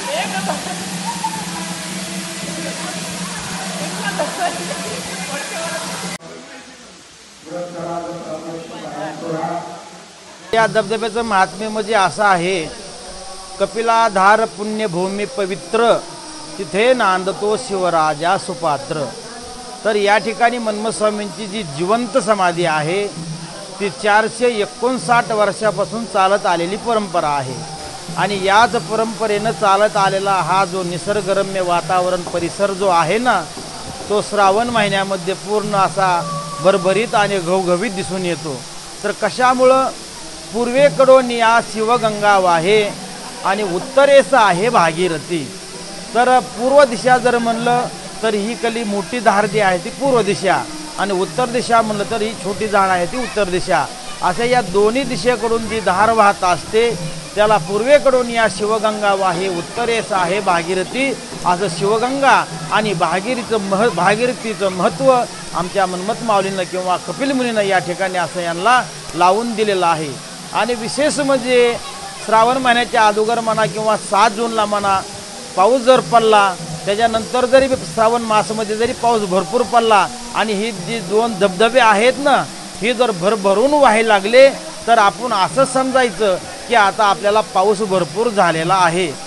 या धबधब्याचं महात्म्य म्हणजे असं आहे, कपिलाधार पुण्यभूमी पवित्र, तिथे नांदतो शिवराजा सुपात्र। तर या ठिकाणी मन्मथ स्वामींची जी जिवंत समाधी आहे ती 459 वर्षापासून चालत आलेली परंपरा आहे आणि याच परंपरेनं चालत आलेला हा जो निसर्गरम्य वातावरण परिसर जो आहे ना, तो श्रावण महिन्यामध्ये पूर्ण असा भरभरीत आणि घवघवीत दिसून येतो। तर कशामुळं? पूर्वेकडून या शिवगंगा वाहे आणि उत्तरेस आहे भागीरथी। तर पूर्व दिशा जर म्हणलं तर ही कली मोठी धार जी आहे ती पूर्व दिशा आणि उत्तर दिशा म्हणलं तर ही छोटी धार आहे ती उत्तर दिशा। अशा या दोन्ही दिशेकडून जी धार वाहत असते त्याला पूर्वेकडून या शिवगंगा वाहे, उत्तरेस आहे भागीरथी, असं शिवगंगा आणि भागीरथीचं महत्त्व आमच्या मन्मथ माऊलीनं किंवा कपिल मुनीनं या ठिकाणी असं यांना लावून दिलेलं आहे। आणि विशेष म्हणजे श्रावण महिन्याच्या अगोदर म्हणा किंवा 7 जूनला म्हणा पाऊस जर पडला, त्याच्यानंतर जरी श्रावण मासमध्ये जरी पाऊस भरपूर पडला आणि ही जी 2 धबधबे आहेत ना, ही जर भरभरून व्हायला लागले तर आपण असं समजायचं की आता आपल्याला पाऊस भरपूर झालेला आहे।